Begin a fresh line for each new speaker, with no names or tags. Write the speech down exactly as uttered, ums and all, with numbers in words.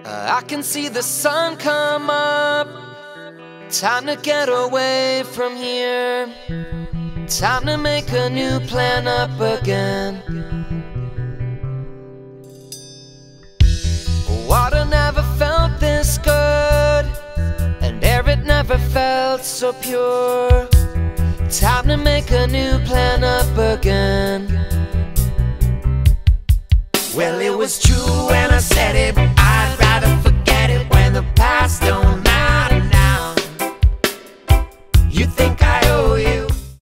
Uh, I can see the sun come up. Time to get away from here. Time to make a new plan up again. Water never felt this good, and air it never felt so pure. Time to make a new plan up again.
Well, it was true when I said it, I'd rather forget it when the past don't